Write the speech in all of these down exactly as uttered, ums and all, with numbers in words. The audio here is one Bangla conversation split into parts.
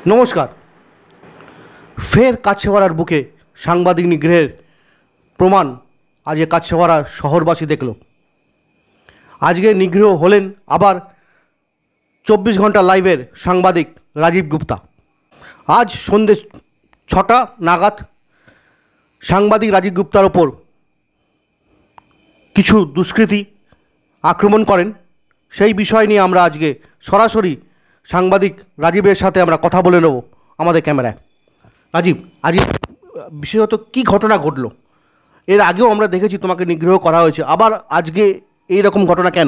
নমস্কার। ফের কাছেপাড়ার বুকে সাংবাদিক নিগ্রহের প্রমাণ আজকে কাছেপাড়া শহরবাসী দেখল। আজকে নিগ্রহ হলেন আবার চব্বিশ ঘন্টা লাইভের সাংবাদিক রাজীব গুপ্তা। আজ সন্ধ্যে ছটা নাগাদ সাংবাদিক রাজীব গুপ্তার ওপর কিছু দুষ্কৃতী আক্রমণ করেন। সেই বিষয় নিয়ে আমরা আজকে সরাসরি সাংবাদিক রাজীবের সাথে আমরা কথা বলে নেব আমাদের ক্যামেরায়। রাজীব, আজ বিশেষত কি ঘটনা ঘটলো? এর আগেও আমরা দেখেছি তোমাকে নিগ্রহ করা হয়েছে, আবার আজকে এই রকম ঘটনা কেন?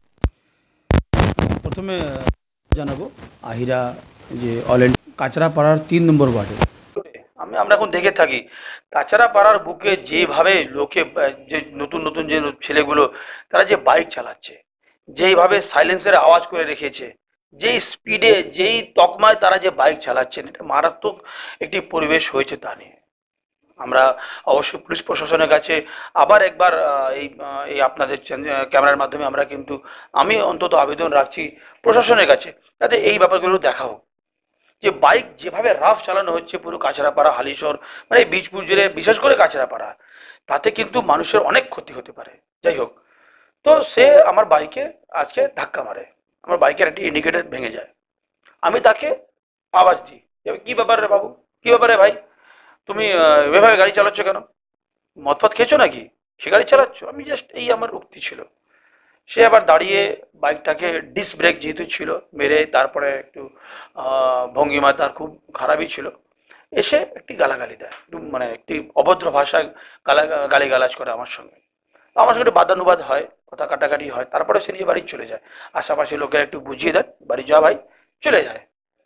প্রথমে জানাবো আহিরা যে অল কাঁচরাপাড়ার তিন নম্বর ওয়ার্ডে আমি আমরা এখন দেখে থাকি কাঁচরাপাড়ার বুকে যেভাবে লোকে যে নতুন নতুন যে ছেলেগুলো তারা যে বাইক চালাচ্ছে, যেইভাবে সাইলেন্সের আওয়াজ করে রেখেছে, যেই স্পিডে যেই তকমায় তারা যে বাইক চালাচ্ছেন, এটা মারাত্মক একটি পরিবেশ হয়েছে। তা নিয়ে আমরা অবশ্যই পুলিশ প্রশাসনের কাছে আবার একবার এই এই আপনাদের ক্যামেরার মাধ্যমে আমরা কিন্তু আমি অন্তত আবেদন রাখছি প্রশাসনের কাছে, যাতে এই ব্যাপারগুলো দেখা হোক। যে বাইক যেভাবে রাফ চালানো হচ্ছে পুরো কাঁচরাপাড়া, হালিশহর, মানে এই বীজপুর জেলে বিশেষ করে কাঁচরাপাড়া, তাতে কিন্তু মানুষের অনেক ক্ষতি হতে পারে। যাই হোক, তো সে আমার বাইকে আজকে ধাক্কা মারে, আমার বাইকের একটি ইন্ডিকেটর ভেঙে যায়। আমি তাকে আওয়াজ দিই, কি ব্যাপার রে বাবু, কি ব্যাপারে ভাই, তুমি এভাবে গাড়ি চালাচ্ছ কেন? মদফদ খেয়েছো নাকি সে গাড়ি চালাচ্ছ? আমি জাস্ট এই আমার উক্তি ছিল। সে আবার দাঁড়িয়ে বাইকটাকে ডিস্ক ব্রেক যেহেতু ছিল মেরে, তারপরে একটু ভঙ্গিমা তার খুব খারাপই ছিল, এসে একটি গালাগালি দেয়, একটু মানে একটি অভদ্র ভাষায় গালা গালি গালাজ করে আমার সঙ্গে। আমার সঙ্গে একটু বাদানুবাদ হয়, কথা কাটাকাটি হয়, তারপরে সে নিয়ে বাড়ি চলে যায়। আশেপাশে লোকেরা একটু বুঝিয়ে দেন, বাড়ি যা ভাই, চলে যায়।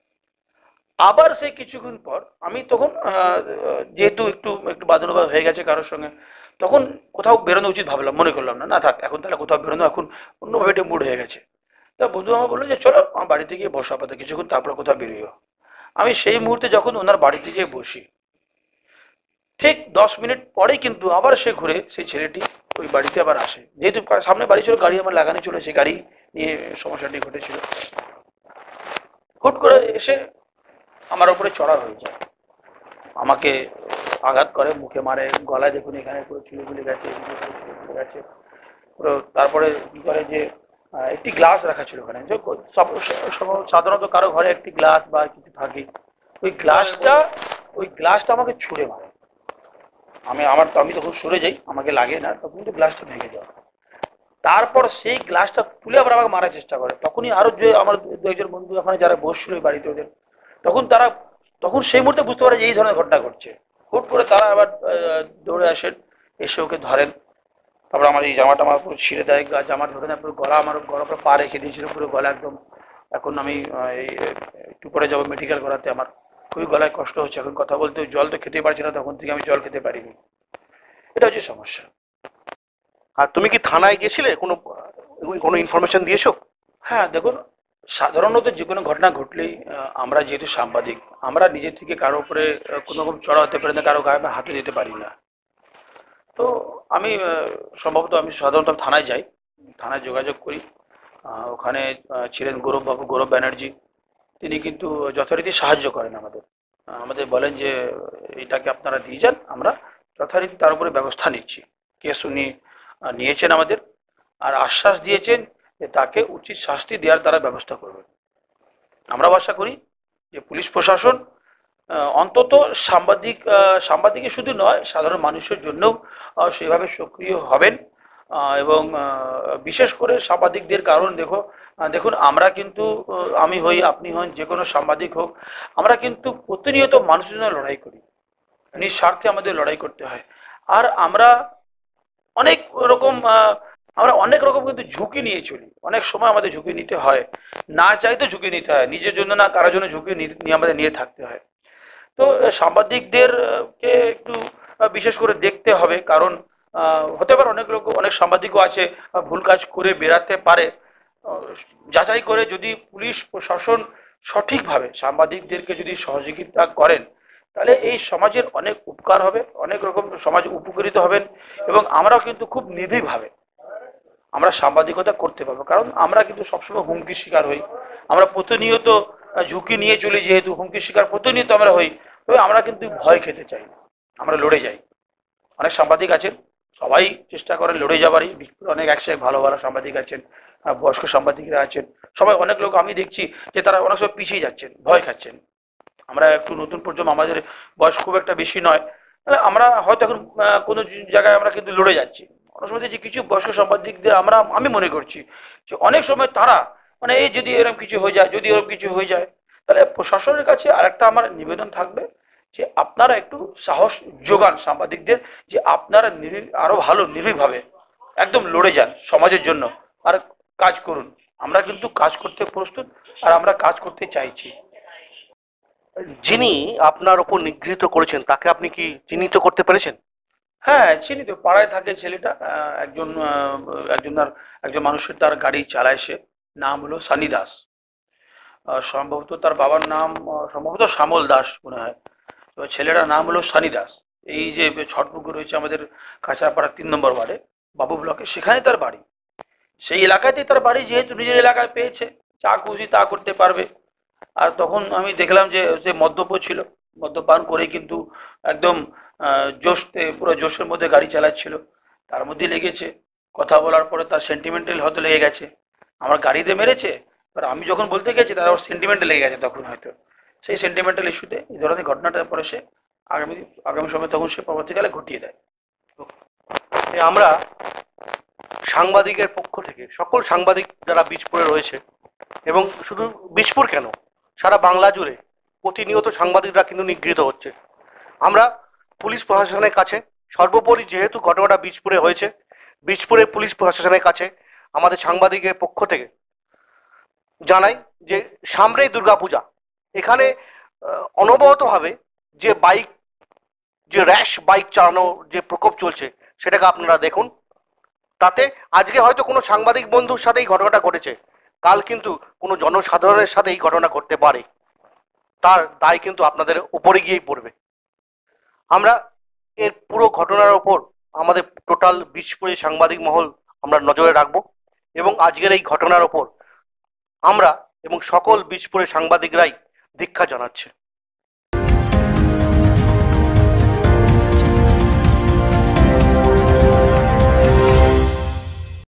আবার সেই কিছুক্ষণ পর আমি তখন যেহেতু একটু একটু বাদানুবাদ হয়ে গেছে কারোর সঙ্গে, তখন কোথাও বেরোনো উচিত ভাবলাম, মনে করলাম না না থাক এখন তাহলে কোথাও বেরোনো, এখন অন্যভাবে একটা মুড হয়ে গেছে। তা বন্ধু আমার বললো যে চলো আমার বাড়িতে গিয়ে বসো আপাতত কিছুক্ষণ, তারপরে কোথাও বেরিয়েও। আমি সেই মুহূর্তে যখন ওনার বাড়িতে গিয়ে বসি, ঠিক দশ মিনিট পরেই কিন্তু আবার সে ঘুরে সেই ছেলেটি ওই বাড়িতে আবার আসে। যেহেতু সামনে বাড়ি ছিল, গাড়ি আমার লাগানো ছিল, সেই গাড়ি নিয়ে সমস্যাটি ঘটেছিল। হুট করে এসে আমার উপরে চড়া হয়ে যায়, আমাকে আঘাত করে, মুখে মারে, গলায় দেখুন এখানে পুরো চুলগুলি গেছে গেছে পুরো। তারপরে কি করে যে একটি গ্লাস রাখা ছিল ওখানে, সাধারণত কারো ঘরে একটি গ্লাস বা কিছু থাকে, ওই গ্লাসটা ওই গ্লাসটা আমাকে ছুঁড়ে মারে। আমি আমার আমি তখন সরে যাই, আমাকে লাগে না, তখন কিন্তু গ্লাসটা ভেঙে যায়। তারপর সেই গ্লাসটা তুলে আবার আমাকে মারার চেষ্টা করে। তখনই আরো যে আমার দু একজন বন্ধু ওখানে যারা বসছিল ওই বাড়িতে ওদের, তখন তারা তখন সেই মুহূর্তে বুঝতে পারে যে এই ধরনের ঘটনা ঘটছে। হুট করে তারা আবার দৌড়ে আসেন, এসে ওকে ধরেন। তারপর আমার এই জামাটা আমার পুরো ছিঁড়ে দেয়, জামা ধরে নেয়, পুরো গলা আমার গলা পুরো পা রেখে দিয়েছিল, পুরো গলা একদম। এখন আমি এই একটু পরে যাবো মেডিকেল করাতে, আমার খুবই গলায় কষ্ট হচ্ছে এখন কথা বলতে, জল তো খেতে পারছি না, তখন থেকে আমি জল খেতে পারিনি, এটা হচ্ছে সমস্যা। আর তুমি কি থানায় গেছিলে, কোনো কোনো ইনফরমেশন দিয়েছো? হ্যাঁ দেখুন, সাধারণত যে কোনো ঘটনা ঘটলেই আমরা যেহেতু সাংবাদিক, আমরা নিজের থেকে কারো উপরে কোনো রকম চড়া হতে পারি না, কারো গায়ে হাতে দিতে পারি না। তো আমি সম্ভবত আমি সাধারণত থানায় যাই, থানায় যোগাযোগ করি। ওখানে ছিলেন গৌরববাবু, গৌরব ব্যানার্জি, তিনি কিন্তু যথারীতি সাহায্য করেন আমাদের। আমাদের বলেন যে এটাকে আপনারা দিয়ে যান, আমরা যথারীতি তার উপরে ব্যবস্থা নিচ্ছি। কেস উনি নিয়েছেন আমাদের, আর আশ্বাস দিয়েছেন যে তাকে উচিত শাস্তি দেওয়ার তারা ব্যবস্থা করবেন। আমরা আশা করি যে পুলিশ প্রশাসন অন্তত সাংবাদিক সাংবাদিকই শুধু নয়, সাধারণ মানুষের জন্যও সেভাবে সক্রিয় হবেন। এবং বিশেষ করে সাংবাদিকদের, কারণ দেখো দেখুন আমরা কিন্তু, আমি হই আপনি হন, যে কোনো সাংবাদিক হোক, আমরা কিন্তু প্রতিনিয়ত মানুষের জন্য লড়াই করি, নিঃস্বার্থে আমাদের লড়াই করতে হয়। আর আমরা অনেক রকম আমরা অনেক রকম কিন্তু ঝুঁকি নিয়ে চলি, অনেক সময় আমাদের ঝুঁকি নিতে হয়, না চাইতে ঝুঁকি নিতে হয়, নিজের জন্য না কারোর জন্য ঝুঁকি নিয়ে আমাদের নিয়ে থাকতে হয়। তো সাংবাদিকদেরকে একটু বিশেষ করে দেখতে হবে, কারণ হতে পারে অনেক লোক, অনেক সাংবাদিকও আছে ভুল কাজ করে বেরাতে পারে। যাচাই করে যদি পুলিশ প্রশাসন সঠিকভাবে সাংবাদিকদেরকে যদি সহযোগিতা করেন, তাহলে এই সমাজের অনেক উপকার হবে, অনেক রকম সমাজ উপকৃত হবেন। এবং আমরাও কিন্তু খুব নির্ভীকভাবে আমরা সাংবাদিকতা করতে পারবো, কারণ আমরা কিন্তু সবসময় হুমকির শিকার হই। আমরা প্রতিনিয়ত আহ, ঝুঁকি নিয়ে চলি, যেহেতু হুমকির শিকার প্রতিনিয়ত আমরা হই, তবে আমরা কিন্তু ভয় খেতে চাই না, আমরা লড়ে যাই। অনেক সাংবাদিক আছেন, সবাই চেষ্টা করেন লড়ে যাবারই, অনেক একশো এক ভালো ভালো সাংবাদিক আছেন, আহ, বয়স্ক সাংবাদিকরা আছেন, সবাই, অনেক লোক আমি দেখছি যে তারা অনেক সময় পিছিয়ে যাচ্ছেন, ভয় খাচ্ছেন। আমরা একটু নতুন প্রজন্ম, আমাদের বয়স খুব একটা বেশি নয়, তাহলে আমরা হয়তো এখন আহ, কোনো জায়গায় আমরা কিন্তু লড়ে যাচ্ছি। অনেক সময় দেখছি কিছু বয়স্ক সাংবাদিকদের আমরা, আমি মনে করছি যে অনেক সময় তারা মানে এই যদি এরকম কিছু হয়ে যায়, যদি এরকম কিছু হয়ে যায়, তাহলে প্রশাসনের কাছে আরেকটা আমার নিবেদন থাকবে যে আপনারা একটু সাহস যোগান সাংবাদিকদের, যে আপনারা নির্ভীক- আরো ভালো নির্ভীকভাবে একদম লড়ে যান সমাজের জন্য, আর কাজ করুন। আমরা কিন্তু কাজ করতে প্রস্তুত, আর আমরা কাজ করতে চাইছি। যিনি আপনার ওপর নিগৃহীত করেছেন তাকে আপনি কি চিহ্নিত করতে পেরেছেন? হ্যাঁ, চিনি তো, পাড়ায় থাকে ছেলেটা, আহ, একজন আহ, একজন আর একজন মানুষের তার গাড়ি চালায় সে, নাম হলো সানি দাস। আহ, সম্ভবত তার বাবার নাম আহ, সম্ভবত শ্যামল দাস মনে হয়। তো ছেলেটার নাম হলো সানি দাস। এই যে ছটপুকুর রয়েছে আমাদের কাঁচরাপাড়া তিন নম্বর ওয়ার্ডে, বাবু ব্লকে, সেখানে তার বাড়ি। সেই এলাকাতেই তার বাড়ি, যেহেতু নিজের এলাকায় পেয়েছে, যা খুশি তা করতে পারবে। আর তখন আমি দেখলাম যে যে মদ্যপ ছিল, মদ্যপান করে কিন্তু একদম আহ, জোশতে, পুরো জোশের মধ্যে গাড়ি চালাচ্ছিল। তার মধ্যে লেগেছে, কথা বলার পরে তার সেন্টিমেন্টাল হয়তো লেগে গেছে, আমার গাড়িতে মেরেছে। এবার আমি যখন বলতে গেছি, তার ওর সেন্টিমেন্টাল লেগে গেছে তখন হয়তো, সেই সেন্টিমেন্টাল ইস্যুতে এই ধরনের ঘটনাটার পরে সে আগামী আগামী সময় তখন সে পরবর্তীকালে ঘটিয়ে দেয়। এ আমরা সাংবাদিকের পক্ষ থেকে সকল সাংবাদিক যারা বীজপুরে রয়েছে, এবং শুধু বীজপুর কেন, সারা বাংলা জুড়ে প্রতিনিয়ত সাংবাদিকরা কিন্তু নিগৃহীত হচ্ছে। আমরা পুলিশ প্রশাসনের কাছে, সর্বোপরি যেহেতু ঘটনাটা বীজপুরে হয়েছে, বীজপুরে পুলিশ প্রশাসনের কাছে আমাদের সাংবাদিকের পক্ষ থেকে জানাই যে সামনেই দুর্গাপূজা, এখানে আহ, অনবরতভাবে যে বাইক, যে র্যাশ বাইক চালানোর যে প্রকোপ চলছে, সেটাকে আপনারা দেখুন। তাতে আজকে হয়তো কোনো সাংবাদিক বন্ধুর সাথে এই ঘটনাটা ঘটেছে, কাল কিন্তু কোনো জনসাধারণের সাথে এই ঘটনা ঘটতে পারে, তার দায় কিন্তু আপনাদের উপরে গিয়েই পড়বে। আমরা এর পুরো ঘটনার ওপর আমাদের টোটাল বীজপুরে সাংবাদিক মহল আমরা নজরে রাখবো, এবং আজকের এই ঘটনার ওপর আমরা এবং সকল বীজপুরের সাংবাদিকরাই ধিক্ষা জানাচ্ছে।